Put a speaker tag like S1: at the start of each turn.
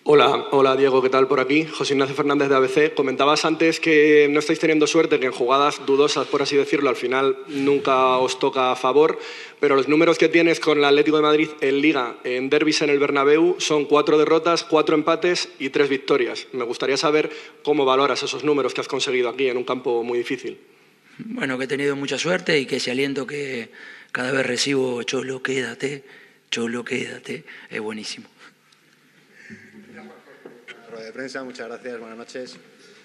S1: Hola Diego, ¿qué tal por aquí? José Ignacio Fernández de ABC. Comentabas antes que no estáis teniendo suerte, que en jugadas dudosas, por así decirlo, al final nunca os toca a favor, pero los números que tienes con el Atlético de Madrid en Liga, en derbis en el Bernabéu, son 4 derrotas, 4 empates y 3 victorias. Me gustaría saber cómo valoras esos números que has conseguido aquí en un campo muy difícil.
S2: Bueno, que he tenido mucha suerte y que ese aliento que cada vez recibo, Cholo, quédate, es buenísimo.
S3: Rueda de prensa, muchas gracias, buenas noches.